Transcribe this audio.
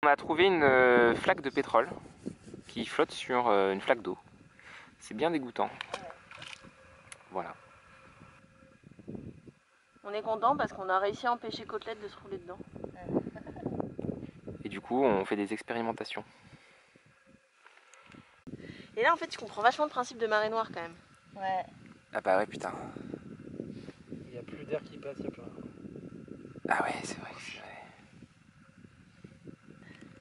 On a trouvé une flaque de pétrole qui flotte sur une flaque d'eau. C'est bien dégoûtant. Voilà. On est content parce qu'on a réussi à empêcher Côtelette de se rouler dedans. Et du coup, on fait des expérimentations. Et là, en fait, je comprends vachement le principe de marée noire quand même. Ouais. Ah bah ouais, putain. Il n'y a plus d'air qui passe, il n'y a plus rien. Ah ouais, c'est vrai.